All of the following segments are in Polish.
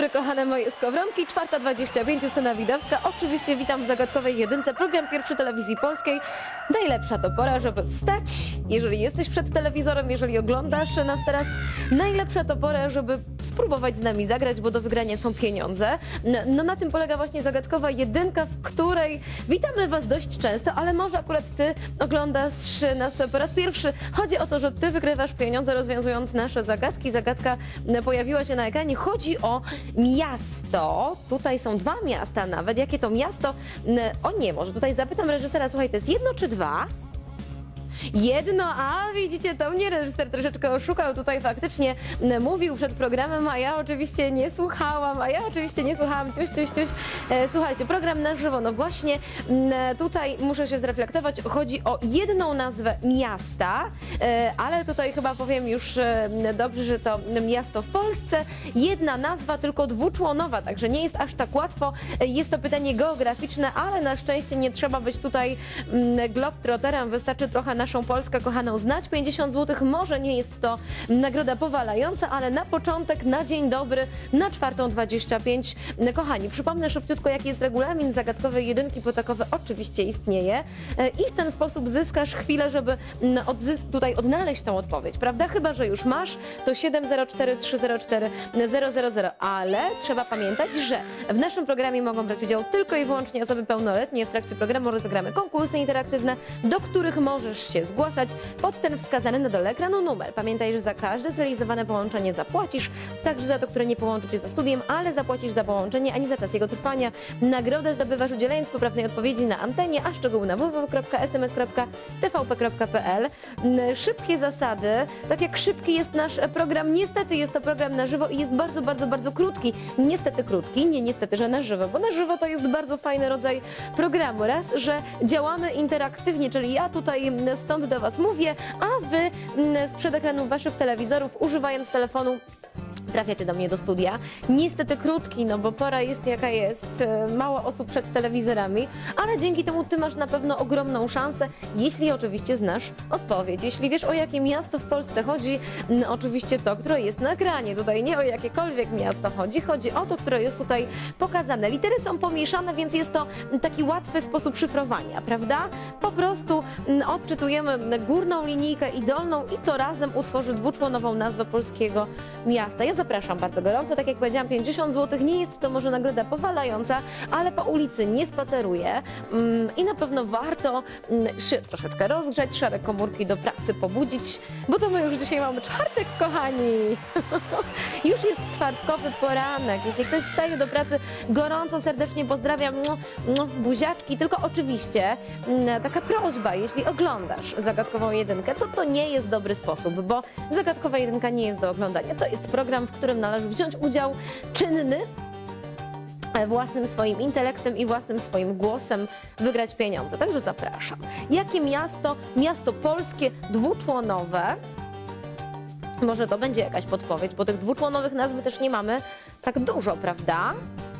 dobry, kochane moje skowronki. 4:25, Justyna Widowska. Oczywiście witam w Zagadkowej Jedynce. Program pierwszy Telewizji Polskiej. Najlepsza to pora, żeby wstać. Jeżeli jesteś przed telewizorem, jeżeli oglądasz nas teraz, najlepsza to pora, żeby spróbować z nami zagrać, bo do wygrania są pieniądze. No na tym polega właśnie Zagadkowa Jedynka, w której witamy Was dość często, ale może akurat Ty oglądasz nas po raz pierwszy. Chodzi o to, że Ty wygrywasz pieniądze, rozwiązując nasze zagadki. Zagadka pojawiła się na ekranie. Chodzi o miasto. Tutaj są dwa miasta nawet. Jakie to miasto? O nie, może tutaj zapytam reżysera, słuchaj, to jest jedno czy dwa? Jedno, a widzicie, to mnie reżyser troszeczkę oszukał, tutaj faktycznie mówił przed programem, a ja oczywiście nie słuchałam, ciuś. Słuchajcie, program na żywo, no właśnie tutaj muszę się zreflektować, chodzi o jedną nazwę miasta, ale tutaj chyba powiem już dobrze, że to miasto w Polsce, jedna nazwa, tylko dwuczłonowa, także nie jest aż tak łatwo, jest to pytanie geograficzne, ale na szczęście nie trzeba być tutaj globetrotterem, wystarczy trochę naszą Polskę kochaną znać. 50 zł może nie jest to nagroda powalająca, ale na początek, na dzień dobry, na 4:25. Kochani, przypomnę szybciutko, jaki jest regulamin Zagadkowej Jedynki, bo takowy oczywiście istnieje i w ten sposób zyskasz chwilę, żeby tutaj odnaleźć tą odpowiedź, prawda? Chyba że już masz, to 704 304 000, ale trzeba pamiętać, że w naszym programie mogą brać udział tylko i wyłącznie osoby pełnoletnie. W trakcie programu rozegramy konkursy interaktywne, do których możesz się zgłaszać pod ten wskazany na dole ekranu numer. Pamiętaj, że za każde zrealizowane połączenie zapłacisz, także za to, które nie połączy Cię ze studiem, ale zapłacisz za połączenie, ani za czas jego trwania. Nagrodę zdobywasz udzielając poprawnej odpowiedzi na antenie, a szczegóły na www.sms.tvp.pl. Szybkie zasady, tak jak szybki jest nasz program, niestety jest to program na żywo i jest bardzo krótki. Niestety krótki, nie niestety, że na żywo, bo na żywo to jest bardzo fajny rodzaj programu. Raz, że działamy interaktywnie, czyli ja tutaj stąd do Was mówię, a Wy sprzed ekranów Waszych telewizorów, używając telefonu, trafiacie do mnie do studia. Niestety krótki, no bo pora jest jaka jest, mało osób przed telewizorami, ale dzięki temu Ty masz na pewno ogromną szansę, jeśli oczywiście znasz odpowiedź. Jeśli wiesz, o jakie miasto w Polsce chodzi, oczywiście to, które jest na ekranie. Tutaj nie o jakiekolwiek miasto chodzi o to, które jest tutaj pokazane. Litery są pomieszane, więc jest to taki łatwy sposób szyfrowania, prawda? Po prostu odczytujemy górną linijkę i dolną i to razem utworzy dwuczłonową nazwę polskiego miasta. Ja zapraszam bardzo gorąco, tak jak powiedziałam, 50 zł, nie jest to może nagroda powalająca, ale po ulicy nie spaceruję i na pewno warto się troszeczkę rozgrzać, szare komórki do pracy pobudzić, bo to my już dzisiaj mamy czwartek, kochani. Już jest czwartkowy poranek. Jeśli ktoś wstaje do pracy, gorąco, serdecznie pozdrawiam, buziaczki, tylko oczywiście taka prośba, jeśli oglądasz Zagadkową Jedynkę, to nie jest dobry sposób, bo Zagadkowa Jedynka nie jest do oglądania. To jest program, w którym należy wziąć udział czynny, własnym swoim intelektem i własnym swoim głosem wygrać pieniądze. Także zapraszam. Jakie miasto? Miasto polskie, dwuczłonowe. Może to będzie jakaś podpowiedź, bo tych dwuczłonowych nazw też nie mamy tak dużo, prawda?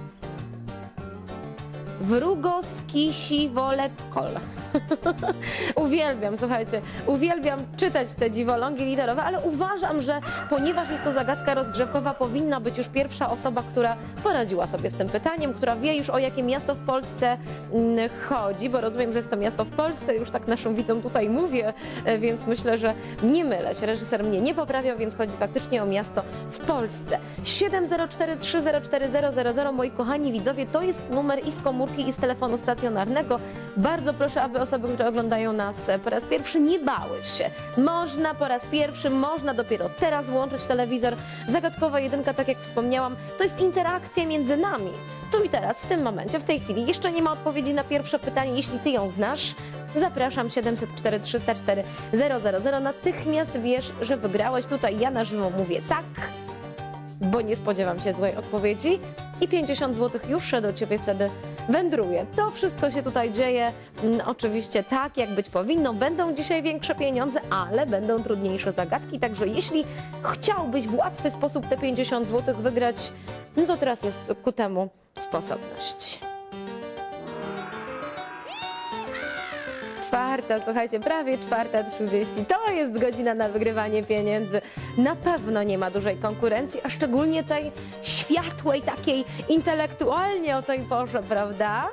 Wrógoskisiwolekol. Uwielbiam, słuchajcie, uwielbiam czytać te dziwolągi literowe, ale uważam, że ponieważ jest to zagadka rozgrzewkowa, powinna być już pierwsza osoba, która poradziła sobie z tym pytaniem, która wie już, o jakie miasto w Polsce chodzi, bo rozumiem, że jest to miasto w Polsce, już tak naszym widzom tutaj mówię, więc myślę, że nie mylę się, reżyser mnie nie poprawiał, więc chodzi faktycznie o miasto w Polsce. 704 304 000, moi kochani widzowie, to jest numer i z komórki, i z telefonu stacjonarnego. Bardzo proszę, aby osoby, które oglądają nas po raz pierwszy, nie bały się. Można po raz pierwszy, można dopiero teraz włączyć telewizor. Zagadkowa Jedynka, tak jak wspomniałam, to jest interakcja między nami. Tu i teraz, w tym momencie, w tej chwili. Jeszcze nie ma odpowiedzi na pierwsze pytanie. Jeśli Ty ją znasz, zapraszam 704 304 000. Natychmiast wiesz, że wygrałeś. Tutaj ja na żywo mówię tak, bo nie spodziewam się złej odpowiedzi i 50 zł już do Ciebie wtedy wędruje. To wszystko się tutaj dzieje oczywiście tak, jak być powinno. Będą dzisiaj większe pieniądze, ale będą trudniejsze zagadki, także jeśli chciałbyś w łatwy sposób te 50 zł wygrać, no to teraz jest ku temu sposobność. 4, słuchajcie, prawie 4:30. To jest godzina na wygrywanie pieniędzy. Na pewno nie ma dużej konkurencji, a szczególnie tej światłej, takiej intelektualnie o tej porze, prawda?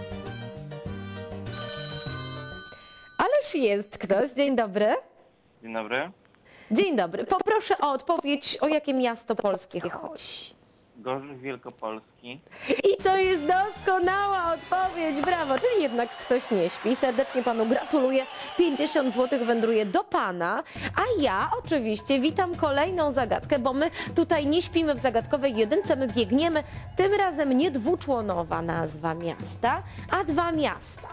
Ależ jest ktoś. Dzień dobry. Dzień dobry. Dzień dobry. Poproszę o odpowiedź, o jakie miasto polskie chodzi. Gorzów Wielkopolski. I to jest doskonała odpowiedź, brawo, czyli jednak ktoś nie śpi. Serdecznie panu gratuluję, 50 zł wędruje do pana, a ja oczywiście witam kolejną zagadkę, bo my tutaj nie śpimy w zagadkowej jedynce, my biegniemy, tym razem nie dwuczłonowa nazwa miasta, a 2 miasta.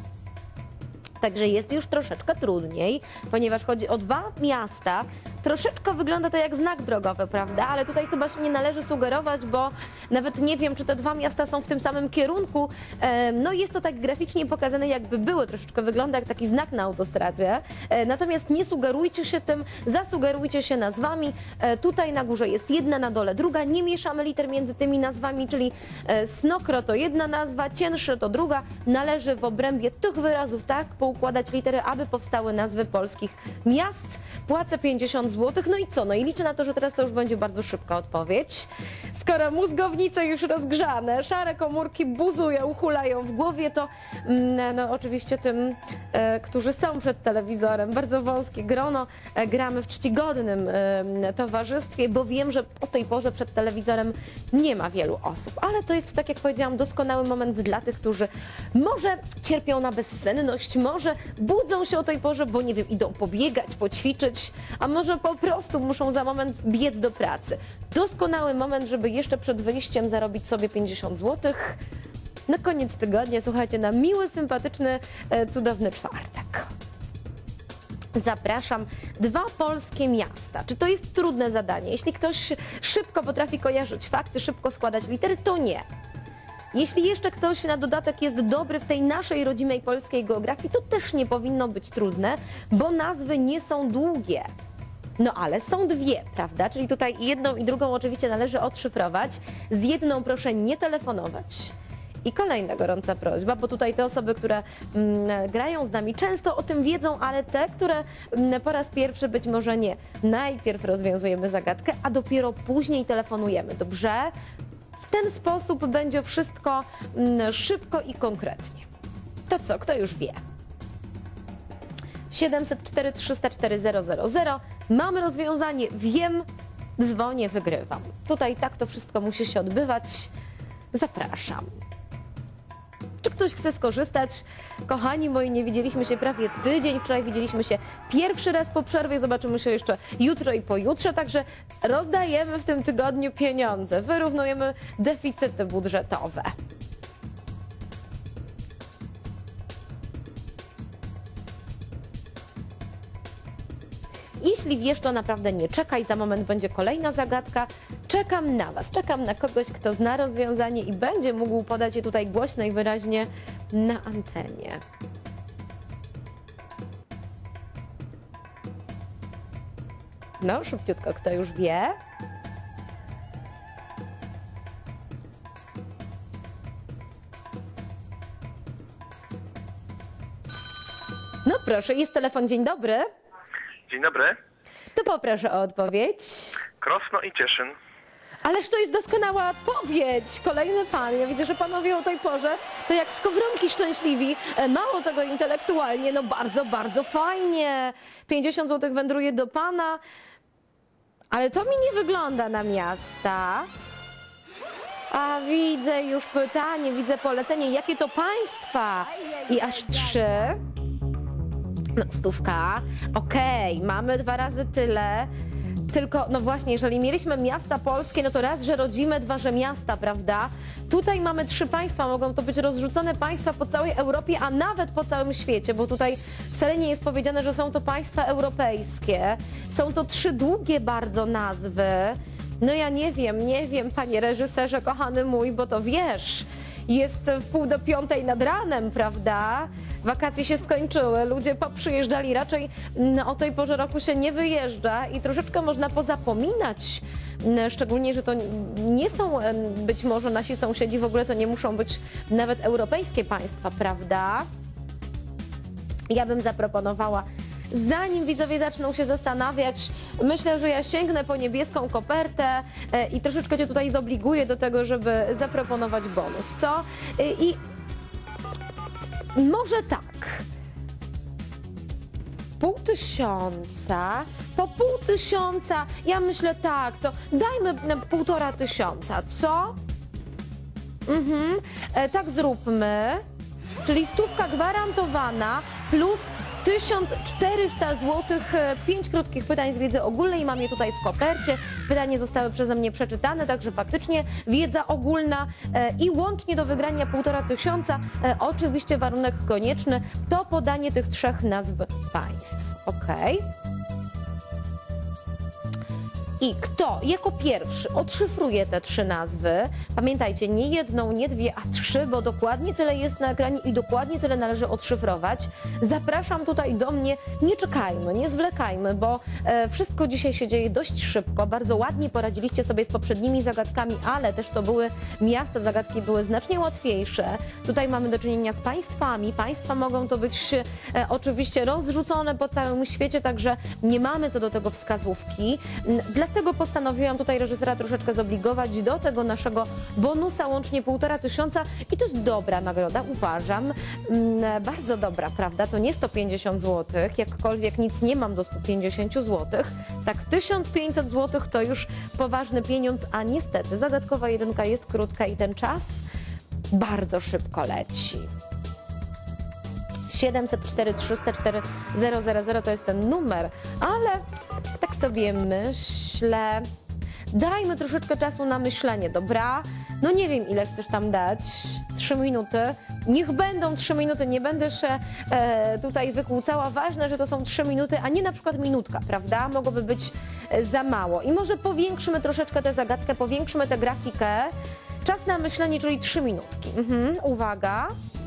Także jest już troszeczkę trudniej, ponieważ chodzi o 2 miasta. Troszeczkę wygląda to jak znak drogowy, prawda? Ale tutaj chyba się nie należy sugerować, bo nawet nie wiem, czy te 2 miasta są w tym samym kierunku. No jest to tak graficznie pokazane, jakby były. Troszeczkę wygląda jak taki znak na autostradzie. Natomiast nie sugerujcie się tym, zasugerujcie się nazwami. Tutaj na górze jest jedna, na dole druga. Nie mieszamy liter między tymi nazwami, czyli Snokro to jedna nazwa, Cięższe to druga. Należy w obrębie tych wyrazów tak poukładać litery, aby powstały nazwy polskich miast. Płacę 50 zł. No i co? No i liczę na to, że teraz to już będzie bardzo szybka odpowiedź. Skoro mózgownice już rozgrzane, szare komórki buzują, hulają w głowie, to no oczywiście tym, którzy są przed telewizorem, bardzo wąskie grono, gramy w czcigodnym towarzystwie, bo wiem, że o tej porze przed telewizorem nie ma wielu osób. Ale to jest, tak jak powiedziałam, doskonały moment dla tych, którzy może cierpią na bezsenność, może budzą się o tej porze, bo nie wiem, idą pobiegać, poćwiczyć, a może po prostu muszą za moment biec do pracy. Doskonały moment, żeby jeszcze przed wyjściem zarobić sobie 50 zł. Na koniec tygodnia, słuchajcie, na miły, sympatyczny, cudowny czwartek. Zapraszam. 2 polskie miasta. Czy to jest trudne zadanie? Jeśli ktoś szybko potrafi kojarzyć fakty, szybko składać litery, to nie. Jeśli jeszcze ktoś na dodatek jest dobry w tej naszej rodzimej polskiej geografii, to też nie powinno być trudne, bo nazwy nie są długie. No ale są 2, prawda? Czyli tutaj jedną i drugą oczywiście należy odszyfrować. Z jedną proszę nie telefonować. I kolejna gorąca prośba, bo tutaj te osoby, które grają z nami często o tym wiedzą, ale te, które po raz pierwszy być może nie. Najpierw rozwiązujemy zagadkę, a dopiero później telefonujemy, dobrze? W ten sposób będzie wszystko szybko i konkretnie. To co, kto już wie? 704 304 000. Mamy rozwiązanie. Wiem, dzwonię, wygrywam. Tutaj tak to wszystko musi się odbywać. Zapraszam. Czy ktoś chce skorzystać? Kochani moi, nie widzieliśmy się prawie tydzień. Wczoraj widzieliśmy się pierwszy raz po przerwie. Zobaczymy się jeszcze jutro i pojutrze. Także rozdajemy w tym tygodniu pieniądze. Wyrównujemy deficyty budżetowe. Jeśli wiesz, to naprawdę nie czekaj, za moment będzie kolejna zagadka. Czekam na Was, czekam na kogoś, kto zna rozwiązanie i będzie mógł podać je tutaj głośno i wyraźnie na antenie. No, szybciutko, kto już wie? No proszę, jest telefon, dzień dobry. Dzień dobry. To poproszę o odpowiedź. Krosno i Cieszyn. Ależ to jest doskonała odpowiedź. Kolejny pan. Ja widzę, że panowie o tej porze to jak skowronki szczęśliwi. Mało tego intelektualnie, no bardzo, bardzo fajnie. 50 zł wędruje do pana. Ale to mi nie wygląda na miasta. A widzę już pytanie, widzę polecenie. Jakie to państwa? I aż 3. No, 100. Okej, mamy 2 razy tyle. Tylko, no właśnie, jeżeli mieliśmy miasta polskie, no to raz, że rodzime, 2, że miasta, prawda? Tutaj mamy 3 państwa, mogą to być rozrzucone państwa po całej Europie, a nawet po całym świecie, bo tutaj wcale nie jest powiedziane, że są to państwa europejskie. Są to 3 długie bardzo nazwy. No ja nie wiem, panie reżyserze, kochany mój, bo to wiesz, jest 4:30 nad ranem, prawda? Wakacje się skończyły, ludzie poprzyjeżdżali, raczej o tej porze roku się nie wyjeżdża i troszeczkę można pozapominać, szczególnie, że to nie są być może nasi sąsiedzi, w ogóle to nie muszą być nawet europejskie państwa, prawda? Ja bym zaproponowała, zanim widzowie zaczną się zastanawiać, myślę, że ja sięgnę po niebieską kopertę i troszeczkę Cię tutaj zobliguję do tego, żeby zaproponować bonus, co? I może tak. 500, po 500, ja myślę tak, to dajmy 1500, co? Tak zróbmy, czyli 100 gwarantowana plus 1400 zł, 5 krótkich pytań z wiedzy ogólnej, mam je tutaj w kopercie, pytania zostały przeze mnie przeczytane, także faktycznie wiedza ogólna i łącznie do wygrania 1500, oczywiście warunek konieczny to podanie tych 3 nazw państw, ok? I kto jako pierwszy odszyfruje te 3 nazwy, pamiętajcie, nie jedną, nie 2, a 3, bo dokładnie tyle jest na ekranie i dokładnie tyle należy odszyfrować. Zapraszam tutaj do mnie, nie czekajmy, nie zwlekajmy, bo wszystko dzisiaj się dzieje dość szybko. Bardzo ładnie poradziliście sobie z poprzednimi zagadkami, ale też to były miasta, zagadki były znacznie łatwiejsze. Tutaj mamy do czynienia z państwami. Państwa mogą to być oczywiście rozrzucone po całym świecie, także nie mamy co do tego wskazówki. Dlatego postanowiłam tutaj reżysera troszeczkę zobligować do tego naszego bonusa, łącznie 1500 i to jest dobra nagroda, uważam, bardzo dobra, prawda? To nie 150 zł, jakkolwiek nic nie mam do 150 zł, tak 1500 zł to już poważny pieniądz, a niestety zagadkowa jedynka jest krótka i ten czas bardzo szybko leci. 704 304 000 to jest ten numer, ale tak sobie myślę, dajmy troszeczkę czasu na myślenie, dobra? No nie wiem, ile chcesz tam dać, 3 minuty, niech będą 3 minuty, nie będę się tutaj wykłócała, ważne, że to są 3 minuty, a nie na przykład minutka, prawda? Mogłoby być za mało i może powiększymy troszeczkę tę zagadkę, powiększymy tę grafikę, czas na myślenie, czyli 3 minutki, uwaga.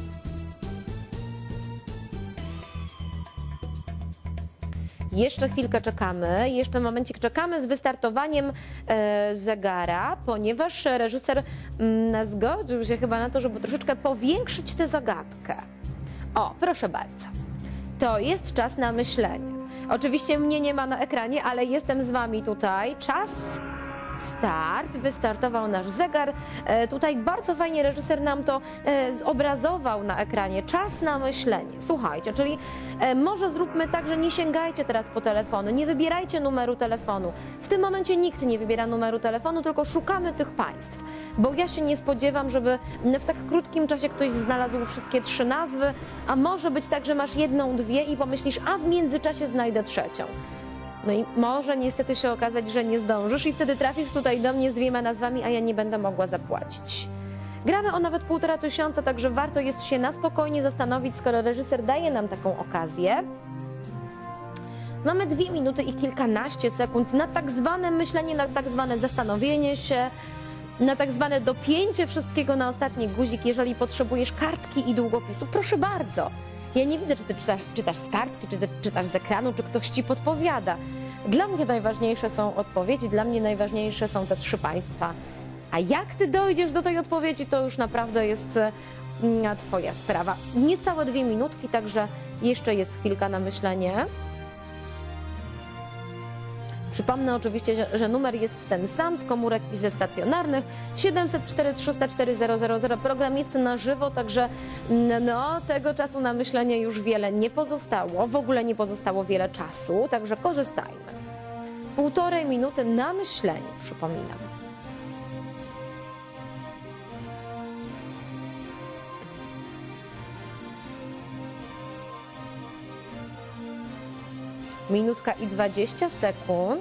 Jeszcze chwilkę czekamy, jeszcze momencik czekamy z wystartowaniem zegara, ponieważ reżyser zgodził się chyba na to, żeby troszeczkę powiększyć tę zagadkę. O, proszę bardzo. To jest czas na myślenie. Oczywiście mnie nie ma na ekranie, ale jestem z Wami tutaj. Czas. Start, wystartował nasz zegar. Tutaj bardzo fajnie reżyser nam to zobrazował na ekranie. Czas na myślenie. Słuchajcie, czyli może zróbmy tak, że nie sięgajcie teraz po telefony, nie wybierajcie numeru telefonu. W tym momencie nikt nie wybiera numeru telefonu, tylko szukamy tych państw. Bo ja się nie spodziewam, żeby w tak krótkim czasie ktoś znalazł wszystkie 3 nazwy, a może być tak, że masz 1, 2 i pomyślisz, a w międzyczasie znajdę 3. No i może niestety się okazać, że nie zdążysz i wtedy trafisz tutaj do mnie z 2 nazwami, a ja nie będę mogła zapłacić. Gramy o nawet 1500, także warto jest się na spokojnie zastanowić, skoro reżyser daje nam taką okazję. Mamy 2 minuty i kilkanaście sekund na tak zwane myślenie, na tak zwane zastanowienie się, na tak zwane dopięcie wszystkiego na ostatni guzik. Jeżeli potrzebujesz kartki i długopisu, proszę bardzo. Ja nie widzę, czy ty czytasz z kartki, czy ty czytasz z ekranu, czy ktoś ci podpowiada. Dla mnie najważniejsze są odpowiedzi, dla mnie najważniejsze są te 3 państwa. A jak ty dojdziesz do tej odpowiedzi, to już naprawdę jest twoja sprawa. Niecałe 2 minutki, także jeszcze jest chwilka na myślenie. Przypomnę oczywiście, że numer jest ten sam z komórek i ze stacjonarnych. 704 304 000. Program jest na żywo, także no, tego czasu na myślenie już wiele nie pozostało. W ogóle nie pozostało wiele czasu, także korzystajmy. 1,5 minuty na myślenie, przypominam. Minutka i 20 sekund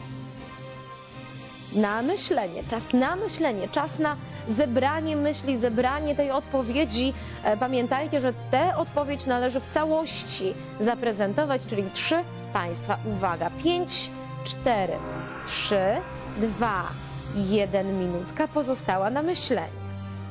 na myślenie, czas na zebranie myśli, zebranie tej odpowiedzi. Pamiętajcie, że tę odpowiedź należy w całości zaprezentować, czyli 3 państwa. Uwaga, 5, 4, 3, 2, 1 minutka pozostała na myślenie.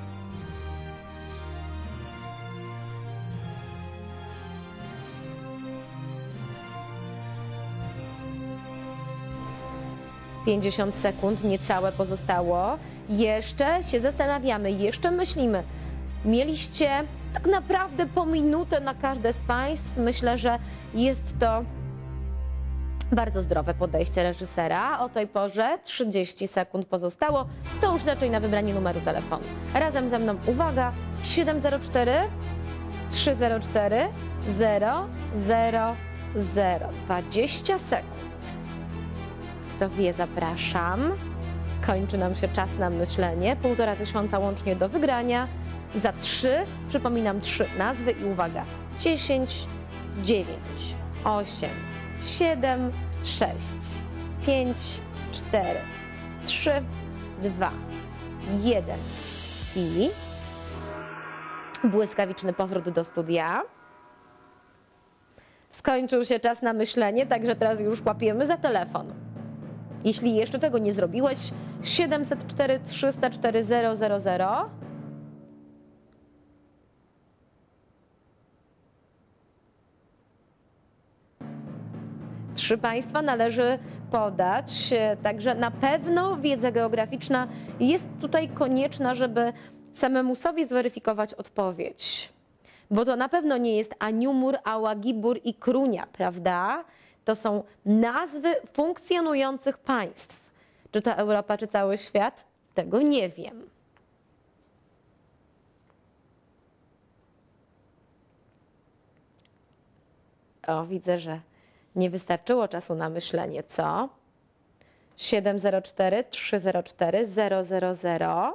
,50 sekund, niecałe pozostało. Jeszcze się zastanawiamy, jeszcze myślimy. Mieliście tak naprawdę po minutę na każde z Państw. Myślę, że jest to bardzo zdrowe podejście reżysera. O tej porze 30 sekund pozostało. To już raczej na wybranie numeru telefonu. Razem ze mną, uwaga, 704 304 000. 20 sekund. Kto wie, zapraszam. Kończy nam się czas na myślenie. 1500 łącznie do wygrania. Za 3, przypominam 3 nazwy i uwaga. 10, 9, 8, 7, 6, 5, 4, 3, 2, 1 i błyskawiczny powrót do studia. Skończył się czas na myślenie, także teraz już łapiemy za telefon. Jeśli jeszcze tego nie zrobiłeś, 704 304 000. Trzy państwa należy podać, także na pewno wiedza geograficzna jest tutaj konieczna, żeby samemu sobie zweryfikować odpowiedź. Bo to na pewno nie jest Aniumur, Ałagibur i Krunia, prawda? To są nazwy funkcjonujących państw. Czy to Europa, czy cały świat? Tego nie wiem. O, widzę, że nie wystarczyło czasu na myślenie, co? 704 304 000.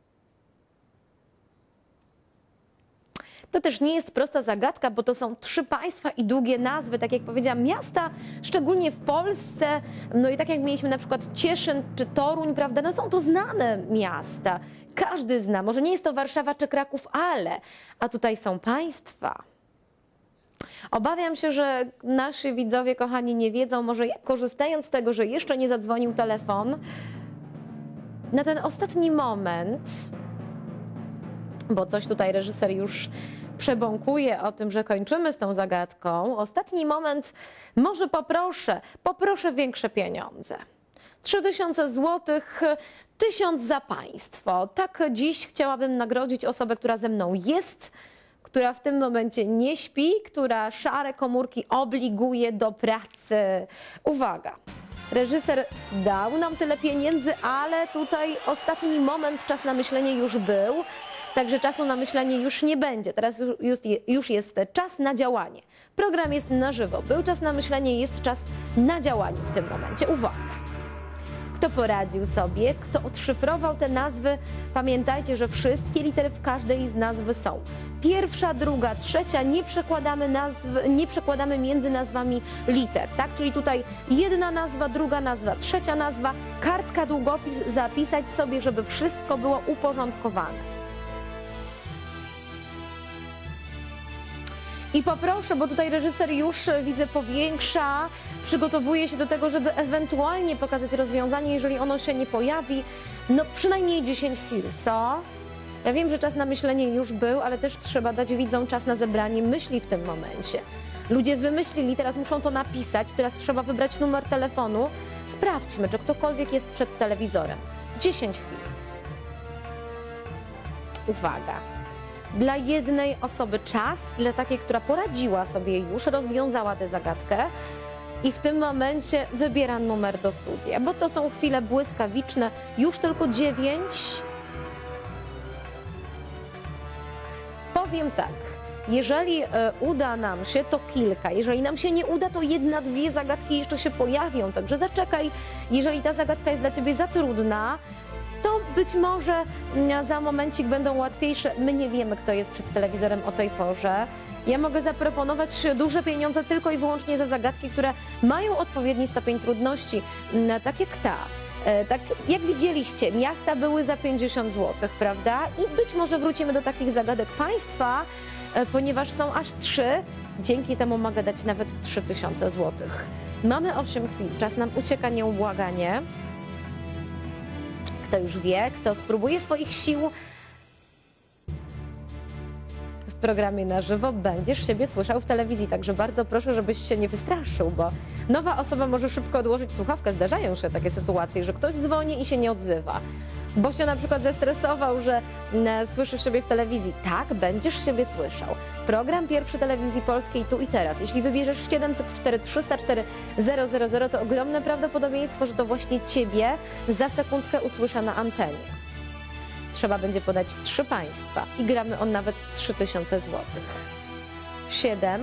To też nie jest prosta zagadka, bo to są 3 państwa i długie nazwy, tak jak powiedziałam, miasta, szczególnie w Polsce. No i tak jak mieliśmy na przykład Cieszyn czy Toruń, prawda, no są to znane miasta. Każdy zna, może nie jest to Warszawa czy Kraków, a tutaj są państwa. Obawiam się, że nasi widzowie, kochani, nie wiedzą, może korzystając z tego, że jeszcze nie zadzwonił telefon, na ten ostatni moment, bo coś tutaj reżyser już przebąkuje o tym, że kończymy z tą zagadką. Ostatni moment, może poproszę większe pieniądze. 3000 zł, 1000 za państwo. Tak dziś chciałabym nagrodzić osobę, która ze mną jest, która w tym momencie nie śpi, która szare komórki obliguje do pracy. Uwaga! Reżyser dał nam tyle pieniędzy, ale tutaj ostatni moment, czas na myślenie już był. Także czasu na myślenie już nie będzie. Teraz już jest czas na działanie. Program jest na żywo. Był czas na myślenie, jest czas na działanie w tym momencie. Uwaga! Kto poradził sobie, kto odszyfrował te nazwy, pamiętajcie, że wszystkie litery w każdej z nazwy są. Pierwsza, druga, trzecia, nie przekładamy między nazwami liter, tak? Czyli tutaj jedna nazwa, druga nazwa, trzecia nazwa, kartka, długopis, zapisać sobie, żeby wszystko było uporządkowane. I poproszę, bo tutaj reżyser już widzę powiększa, przygotowuje się do tego, żeby ewentualnie pokazać rozwiązanie, jeżeli ono się nie pojawi, no przynajmniej 10 chwil, co? Ja wiem, że czas na myślenie już był, ale też trzeba dać widzom czas na zebranie myśli w tym momencie. Ludzie wymyślili, teraz muszą to napisać, teraz trzeba wybrać numer telefonu. Sprawdźmy, czy ktokolwiek jest przed telewizorem. 10 chwil. Uwaga. Dla jednej osoby czas, dla takiej, która poradziła sobie już, rozwiązała tę zagadkę i w tym momencie wybiera numer do studia, bo to są chwile błyskawiczne, już tylko 9. Powiem tak, jeżeli uda nam się, to kilka, jeżeli nam się nie uda, to 1, 2 zagadki jeszcze się pojawią, także zaczekaj, jeżeli ta zagadka jest dla Ciebie za trudna, to być może za momencik będą łatwiejsze. My nie wiemy, kto jest przed telewizorem o tej porze. Ja mogę zaproponować duże pieniądze tylko i wyłącznie za zagadki, które mają odpowiedni stopień trudności, tak jak ta. Tak jak widzieliście, miasta były za 50 zł, prawda? I być może wrócimy do takich zagadek państwa, ponieważ są aż 3. Dzięki temu mogę dać nawet 3000 zł. Mamy 8 chwil, czas nam ucieka nieubłaganie. Kto już wie, kto spróbuje swoich sił w programie na żywo będziesz siebie słyszał w telewizji, także bardzo proszę, żebyś się nie wystraszył, bo nowa osoba może szybko odłożyć słuchawkę. Zdarzają się takie sytuacje, że ktoś dzwoni i się nie odzywa, bo się na przykład zestresował, że słyszysz siebie w telewizji. Tak, będziesz siebie słyszał. Program Pierwszy Telewizji Polskiej tu i teraz. Jeśli wybierzesz 704 304 000, to ogromne prawdopodobieństwo, że to właśnie ciebie za sekundkę usłyszę na antenie. Trzeba będzie podać 3 państwa i gramy o nawet 3000 zł. 7.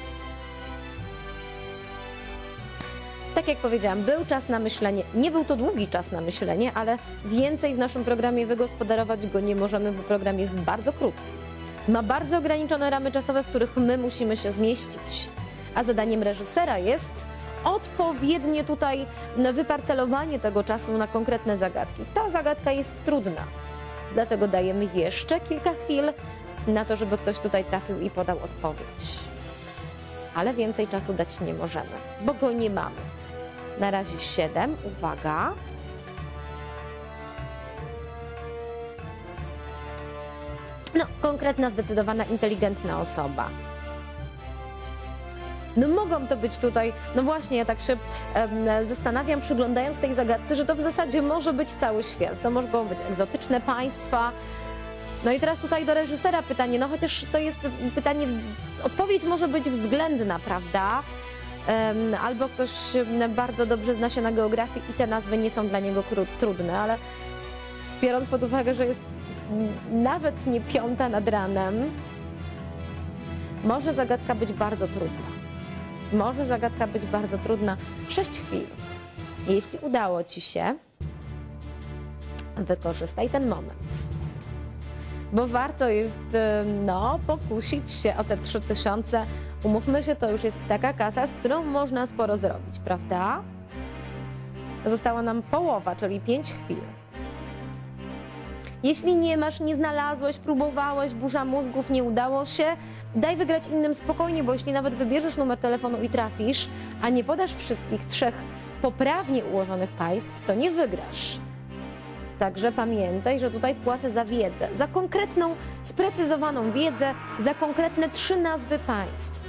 Tak jak powiedziałam, był czas na myślenie. Nie był to długi czas na myślenie, ale więcej w naszym programie wygospodarować go nie możemy, bo program jest bardzo krótki. Ma bardzo ograniczone ramy czasowe, w których my musimy się zmieścić. A zadaniem reżysera jest odpowiednie tutaj wyparcelowanie tego czasu na konkretne zagadki. Ta zagadka jest trudna. Dlatego dajemy jeszcze kilka chwil na to, żeby ktoś tutaj trafił i podał odpowiedź. Ale więcej czasu dać nie możemy, bo go nie mamy. Na razie 7. Uwaga. No, konkretna, zdecydowana, inteligentna osoba. No mogą to być tutaj, no właśnie, ja tak się zastanawiam, przyglądając tej zagadce, że to w zasadzie może być cały świat. To mogą być egzotyczne państwa. No i teraz tutaj do reżysera pytanie, no chociaż to jest pytanie, odpowiedź może być względna, prawda? Albo ktoś bardzo dobrze zna się na geografii i te nazwy nie są dla niego trudne, ale biorąc pod uwagę, że jest nawet nie 5 nad ranem, może zagadka być bardzo trudna. Może zagadka być bardzo trudna. 6 chwil. Jeśli udało ci się, wykorzystaj ten moment. Bo warto jest, no, pokusić się o te 3000. Umówmy się, to już jest taka kasa, z którą można sporo zrobić, prawda? Została nam połowa, czyli 5 chwil. Jeśli nie masz, nie znalazłeś, próbowałeś, burza mózgów, nie udało się, daj wygrać innym spokojnie, bo jeśli nawet wybierzesz numer telefonu i trafisz, a nie podasz wszystkich 3 poprawnie ułożonych państw, to nie wygrasz. Także pamiętaj, że tutaj płacę za wiedzę, za konkretną, sprecyzowaną wiedzę, za konkretne 3 nazwy państw.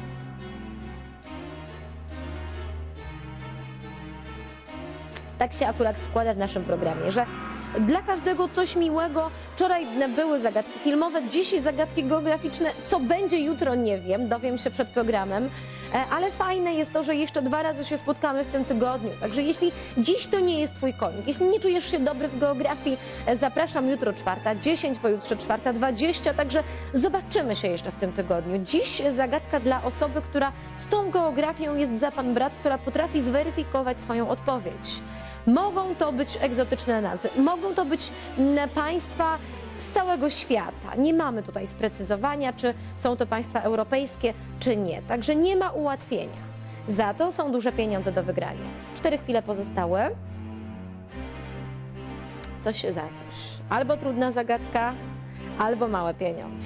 Tak się akurat składa w naszym programie, że dla każdego coś miłego. Wczoraj były zagadki filmowe, dzisiaj zagadki geograficzne. Co będzie jutro, nie wiem, dowiem się przed programem. Ale fajne jest to, że jeszcze 2 razy się spotkamy w tym tygodniu. Także jeśli dziś to nie jest twój konik, jeśli nie czujesz się dobry w geografii, zapraszam jutro 4:10, pojutrze 4:20. Także zobaczymy się jeszcze w tym tygodniu. Dziś zagadka dla osoby, która z tą geografią jest za pan brat, która potrafi zweryfikować swoją odpowiedź. Mogą to być egzotyczne nazwy, mogą to być państwa z całego świata. Nie mamy tutaj sprecyzowania, czy są to państwa europejskie, czy nie. Także nie ma ułatwienia. Za to są duże pieniądze do wygrania. 4 chwile pozostałe. Coś za coś. Albo trudna zagadka, albo małe pieniądze.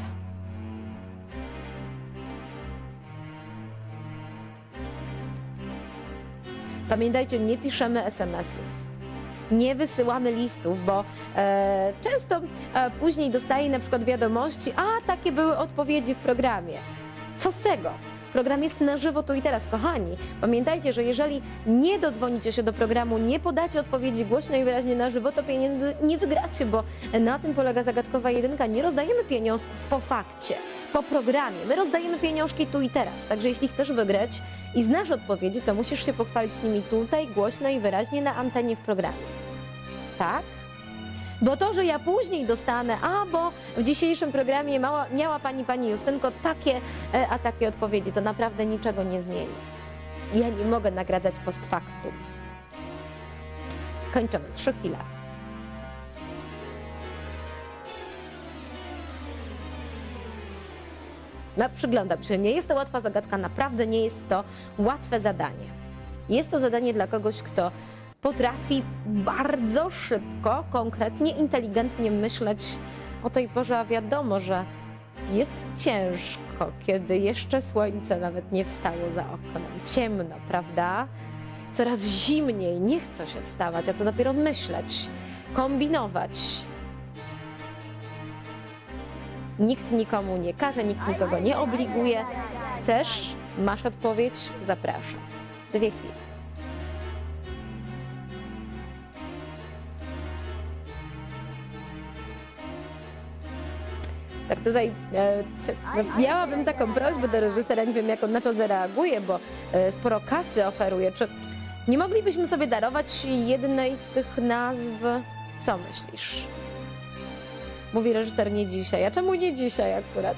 Pamiętajcie, nie piszemy SMS-ów. Nie wysyłamy listów, bo często później dostaję na przykład wiadomości, a takie były odpowiedzi w programie. Co z tego? Program jest na żywo tu i teraz. Kochani, pamiętajcie, że jeżeli nie dodzwonicie się do programu, nie podacie odpowiedzi głośno i wyraźnie na żywo, to pieniędzy nie wygracie, bo na tym polega zagadkowa jedynka. Nie rozdajemy pieniążków po fakcie, po programie. My rozdajemy pieniążki tu i teraz. Także jeśli chcesz wygrać i znasz odpowiedzi, to musisz się pochwalić nimi tutaj głośno i wyraźnie na antenie w programie. Tak? Bo to, że ja później dostanę, bo w dzisiejszym programie miała pani Justynko takie odpowiedzi, to naprawdę niczego nie zmieni. Ja nie mogę nagradzać post factum. Kończymy. 3 chwile. No, przyglądam się. Nie jest to łatwa zagadka, naprawdę nie jest to łatwe zadanie. Jest to zadanie dla kogoś, kto potrafi bardzo szybko, konkretnie, inteligentnie myśleć o tej porze, a wiadomo, że jest ciężko, kiedy jeszcze słońce nawet nie wstało za oknem. Ciemno, prawda? Coraz zimniej, nie chce się wstawać, a to dopiero myśleć, kombinować. Nikt nikomu nie każe, nikt nikogo nie obliguje. Chcesz? Masz odpowiedź? Zapraszam. 2 chwile. Tak tutaj miałabym taką prośbę do reżysera, nie wiem jak on na to zareaguje, bo sporo kasy oferuje. Czy nie moglibyśmy sobie darować jednej z tych nazw? Co myślisz? Mówi reżyser, nie dzisiaj. A czemu nie dzisiaj akurat?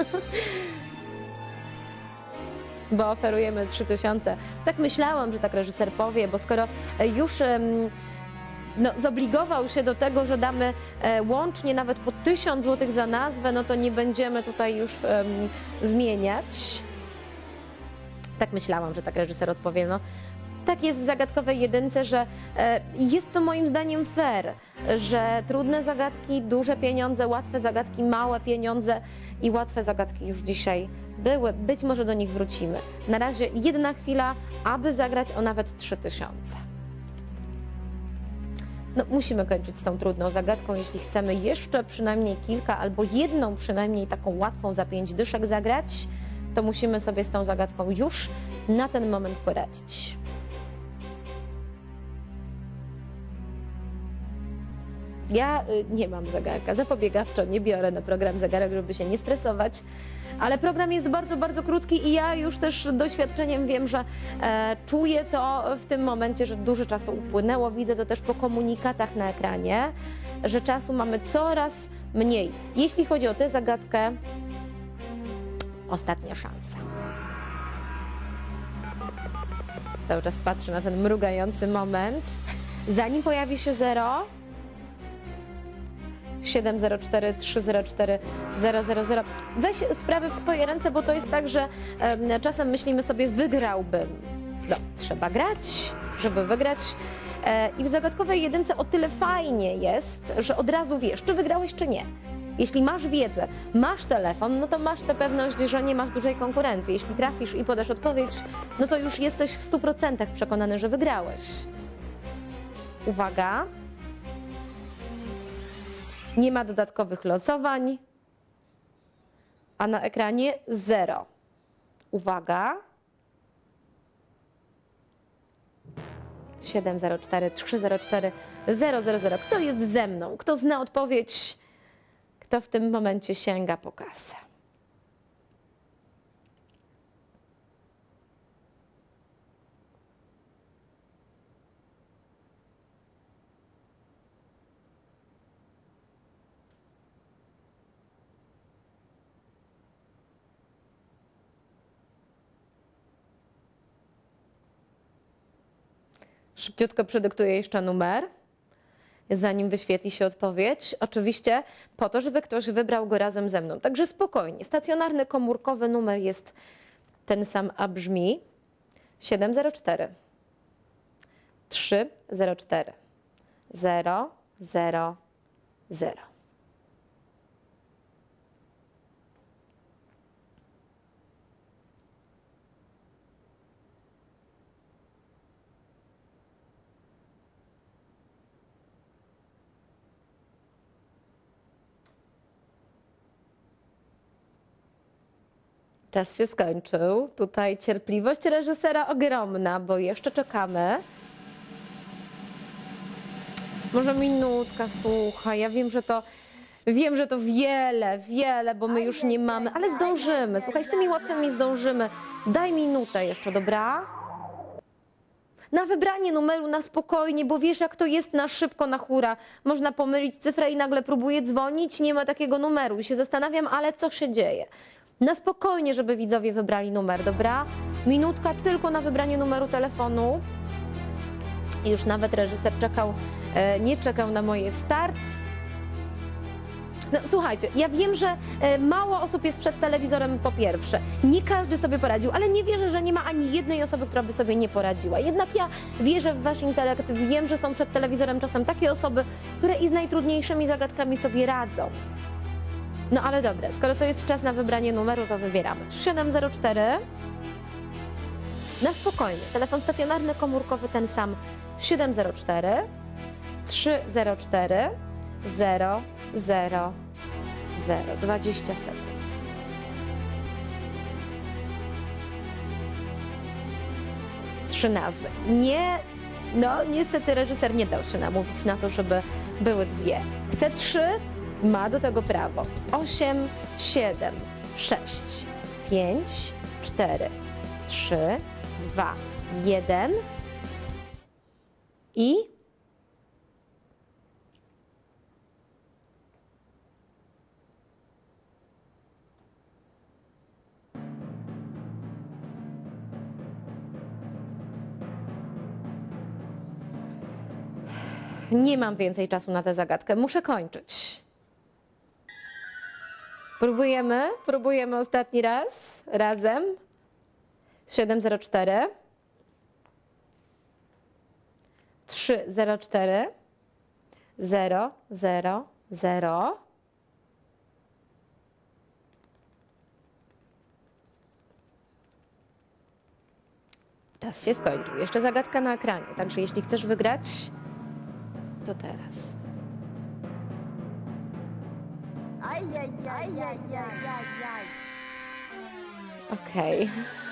Bo oferujemy 3000. Tak myślałam, że tak reżyser powie, bo skoro już zobligował się do tego, że damy łącznie nawet po 1000 zł za nazwę, no to nie będziemy tutaj już zmieniać. Tak myślałam, że tak reżyser odpowie. No, tak jest w Zagadkowej Jedynce, że jest to moim zdaniem fair, że trudne zagadki, duże pieniądze, łatwe zagadki, małe pieniądze i łatwe zagadki już dzisiaj były. Być może do nich wrócimy. Na razie jedna chwila, aby zagrać o nawet 3000. No, musimy kończyć z tą trudną zagadką, jeśli chcemy jeszcze przynajmniej kilka albo jedną przynajmniej taką łatwą za 5 dyszek zagrać, to musimy sobie z tą zagadką już na ten moment poradzić. Ja nie mam zegarka, zapobiegawczo nie biorę na program zegarek, żeby się nie stresować, ale program jest bardzo, bardzo krótki i ja już też doświadczeniem wiem, że czuję to w tym momencie, że dużo czasu upłynęło. Widzę to też po komunikatach na ekranie, że czasu mamy coraz mniej. Jeśli chodzi o tę zagadkę, ostatnia szansa. Cały czas patrzę na ten mrugający moment. Zanim pojawi się 0, 704 304 000. Weź sprawy w swoje ręce, bo to jest tak, że czasem myślimy sobie, wygrałbym. No, trzeba grać, żeby wygrać. I w Zagadkowej Jedynce o tyle fajnie jest, że od razu wiesz, czy wygrałeś, czy nie. Jeśli masz wiedzę, masz telefon, no to masz tę pewność, że nie masz dużej konkurencji. Jeśli trafisz i podasz odpowiedź, no to już jesteś w 100% przekonany, że wygrałeś. Uwaga. Nie ma dodatkowych losowań, a na ekranie 0. Uwaga. 704 304 000. Kto jest ze mną? Kto zna odpowiedź? Kto w tym momencie sięga po kasę? Szybciutko przedyktuję jeszcze numer, zanim wyświetli się odpowiedź. Oczywiście po to, żeby ktoś wybrał go razem ze mną. Także spokojnie. Stacjonarny komórkowy numer jest ten sam, a brzmi 704 304 000. Czas się skończył. Tutaj cierpliwość reżysera ogromna, bo jeszcze czekamy. Może minutka, słuchaj, ja wiem, że to wiele, bo my już nie mamy, ale zdążymy. Słuchaj, z tymi łatwymi zdążymy. Daj minutę jeszcze, dobra? Na wybranie numeru na spokojnie, bo wiesz jak to jest na szybko, na hura. Można pomylić cyfrę i nagle próbuję dzwonić, nie ma takiego numeru i się zastanawiam, ale co się dzieje? Na spokojnie, żeby widzowie wybrali numer, dobra? Minutka tylko na wybranie numeru telefonu. I już nawet reżyser nie czekał na moje start. No, słuchajcie, ja wiem, że mało osób jest przed telewizorem po pierwsze. Nie każdy sobie poradził, ale nie wierzę, że nie ma ani jednej osoby, która by sobie nie poradziła. Jednak ja wierzę w wasz intelekt, wiem, że są przed telewizorem czasem takie osoby, które i z najtrudniejszymi zagadkami sobie radzą. No ale dobra, skoro to jest czas na wybranie numeru, to wybieramy. 704. Na spokojnie. Telefon stacjonarny, komórkowy ten sam. 704 304 000. 0. 20 sekund. 3 nazwy. Nie, no niestety reżyser nie dał się namówić na to, żeby były 2. Chce 3, ma do tego prawo. 8, 7, 6, 5, 4, 3, 2, 1 i nie mam więcej czasu na tę zagadkę. Muszę kończyć. Próbujemy ostatni raz, razem. 704 304 0 0 0 Czas się skończył. Jeszcze zagadka na ekranie, także jeśli chcesz wygrać, to teraz. Okej.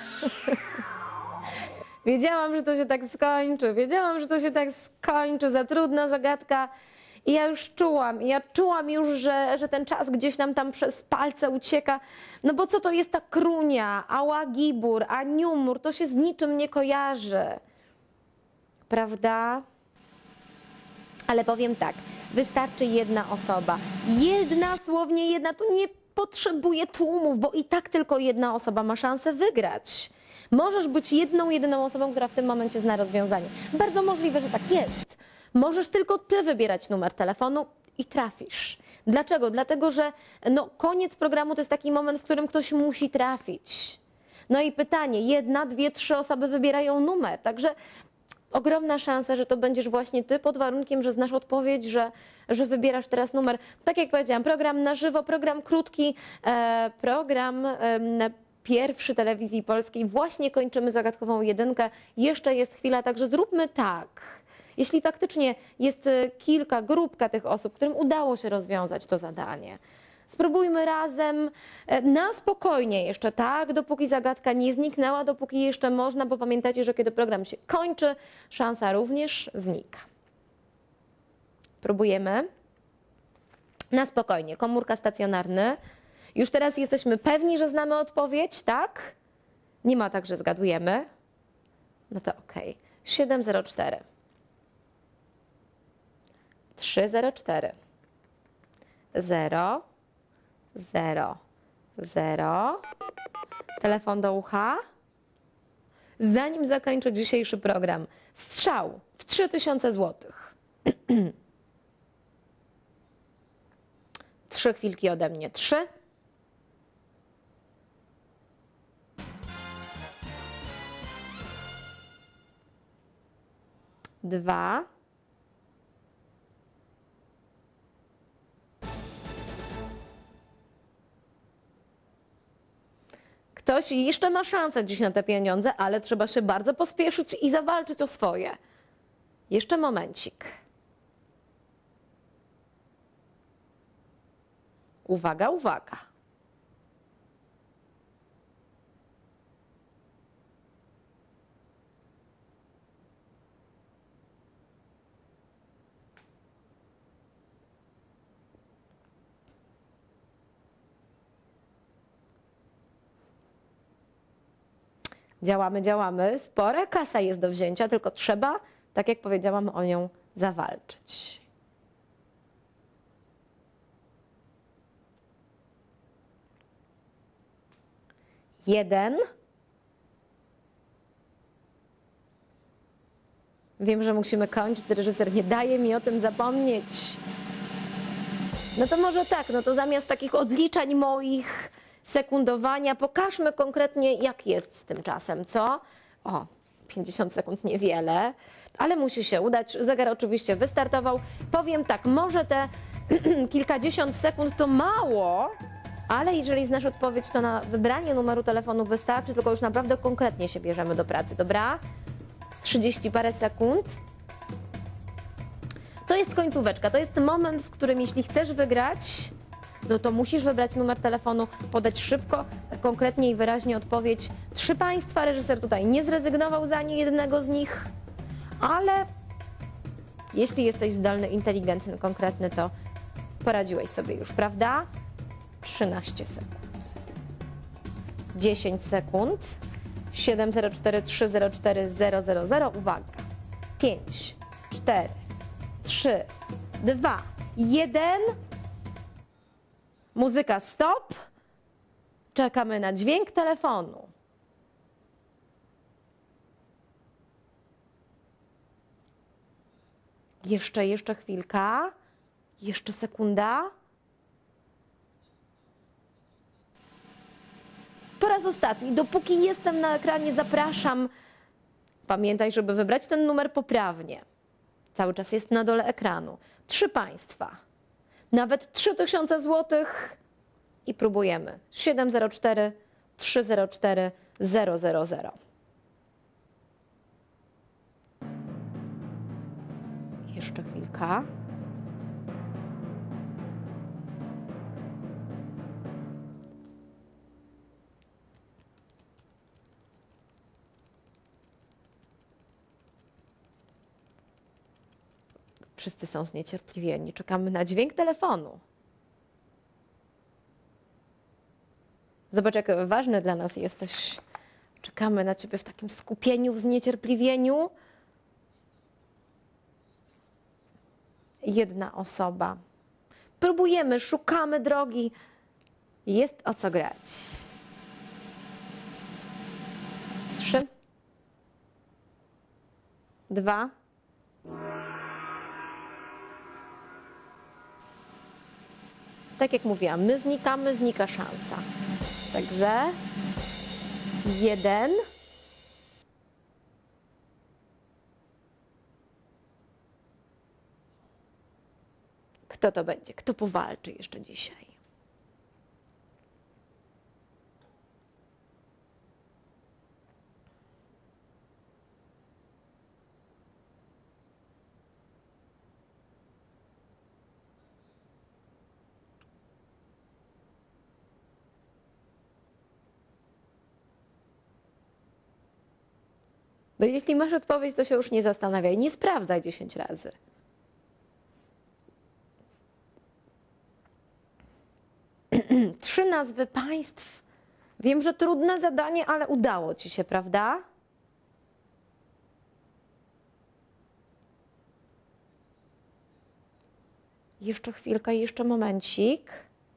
Wiedziałam, że to się tak skończy. Wiedziałam, że to się tak skończy. Za trudna zagadka. I ja już czułam już, że ten czas gdzieś nam tam przez palce ucieka. No bo co to jest ta Krunia, a Łagibór, a Niumur? To się z niczym nie kojarzy. Prawda? Ale powiem tak, wystarczy jedna osoba. Jedna, słownie jedna, tu nie potrzebuje tłumów, bo i tak tylko jedna osoba ma szansę wygrać. Możesz być jedyną osobą, która w tym momencie zna rozwiązanie. Bardzo możliwe, że tak jest. Możesz tylko ty wybierać numer telefonu i trafisz. Dlaczego? Dlatego, że koniec programu to jest taki moment, w którym ktoś musi trafić. No i pytanie, 1, 2, 3 osoby wybierają numer, także ogromna szansa, że to będziesz właśnie ty, pod warunkiem, że znasz odpowiedź, że wybierasz teraz numer. Tak jak powiedziałam, program na żywo, program krótki, program pierwszy Telewizji Polskiej. Właśnie kończymy zagadkową 1. Jeszcze jest chwila, także zróbmy tak. Jeśli faktycznie jest grupka tych osób, którym udało się rozwiązać to zadanie, spróbujmy razem na spokojnie jeszcze, tak? Dopóki zagadka nie zniknęła, dopóki jeszcze można, bo pamiętajcie, że kiedy program się kończy, szansa również znika. Próbujemy. Na spokojnie, komórka stacjonarny. Już teraz jesteśmy pewni, że znamy odpowiedź, tak? Nie ma tak, że zgadujemy. No to okej. 704 304 0 0 0 Telefon do ucha. Zanim zakończę dzisiejszy program, strzał w 3000 zł. 3 chwilki ode mnie. 3. 2. Ktoś jeszcze ma szansę dziś na te pieniądze, ale trzeba się bardzo pospieszyć i zawalczyć o swoje. Jeszcze momencik. Uwaga, uwaga. Działamy, działamy. Spora kasa jest do wzięcia, tylko trzeba, tak jak powiedziałam, o nią zawalczyć. Jeden. Wiem, że musimy kończyć, reżyser nie daje mi o tym zapomnieć. No to może tak, no to zamiast takich odliczań moich, sekundowania, pokażmy konkretnie, jak jest z tym czasem, co? O, 50 sekund niewiele, ale musi się udać. Zegar oczywiście wystartował. Powiem tak, może te kilkadziesiąt sekund to mało, ale jeżeli znasz odpowiedź, to na wybranie numeru telefonu wystarczy, tylko już naprawdę konkretnie się bierzemy do pracy, dobra? 30 parę sekund. To jest końcóweczka, to jest moment, w którym jeśli chcesz wygrać, no to musisz wybrać numer telefonu, podać szybko, konkretnie i wyraźnie odpowiedź. 3 państwa, reżyser tutaj nie zrezygnował z ani jednego z nich, ale jeśli jesteś zdolny, inteligentny, konkretny, to poradziłeś sobie już, prawda? 13 sekund. 10 sekund. 704 304 000. Uwaga. 5, 4, 3, 2, 1. Muzyka stop. Czekamy na dźwięk telefonu. Jeszcze chwilka. Jeszcze sekunda. Po raz ostatni, dopóki jestem na ekranie, zapraszam. Pamiętaj, żeby wybrać ten numer poprawnie. Cały czas jest na dole ekranu. 3 państwa. Nawet 3000 zł. I próbujemy. 704 304 000. Jeszcze chwilka. Wszyscy są zniecierpliwieni. Czekamy na dźwięk telefonu. Zobacz, jak ważny dla nas jesteś. Czekamy na ciebie w takim skupieniu, w zniecierpliwieniu. 1 osoba. Próbujemy, szukamy drogi. Jest o co grać. 3, 2. Tak jak mówiłam, my znikamy, znika szansa. Także 1. Kto to będzie? Kto powalczy jeszcze dzisiaj? No jeśli masz odpowiedź, to się już nie zastanawiaj. Nie sprawdzaj 10 razy. Trzy nazwy państw. Wiem, że trudne zadanie, ale udało ci się, prawda? Jeszcze chwilkę, jeszcze momencik.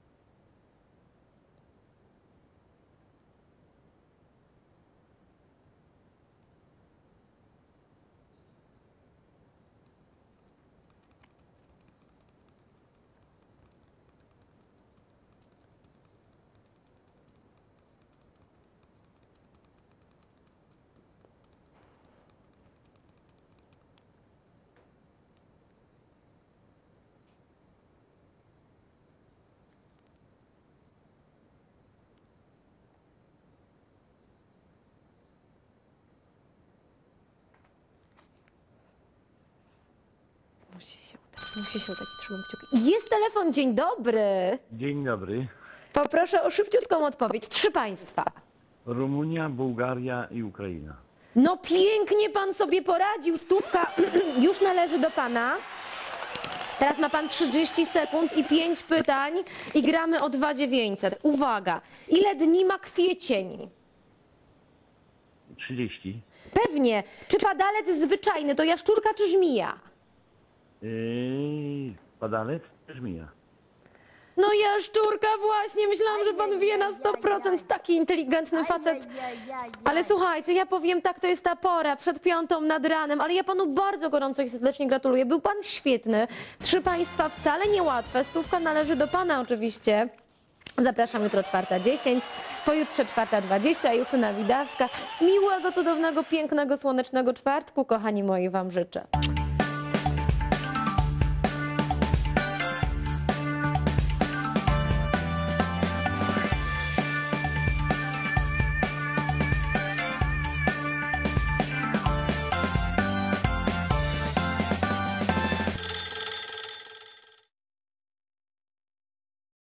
Musi się udać, trzymam kciuki. Jest telefon, dzień dobry. Dzień dobry. Poproszę o szybciutką odpowiedź. 3 państwa. Rumunia, Bułgaria i Ukraina. No pięknie pan sobie poradził. 100 już należy do pana. Teraz ma pan 30 sekund i 5 pytań i gramy o 2900. Uwaga, ile dni ma kwiecień? 30. Pewnie. Czy padalec zwyczajny to jaszczurka czy żmija? Padalec? Żmija. No jaszczurka właśnie, myślałam, że pan wie na 100%, taki inteligentny facet. Ale słuchajcie, ja powiem tak, to jest ta pora, przed 5 nad ranem, ale ja panu bardzo gorąco i serdecznie gratuluję. Był pan świetny. 3 państwa wcale niełatwe, 100 należy do pana oczywiście. Zapraszam jutro 4:10, pojutrze 4:20, Justyna Widawska. Miłego, cudownego, pięknego, słonecznego czwartku, kochani moi, wam życzę.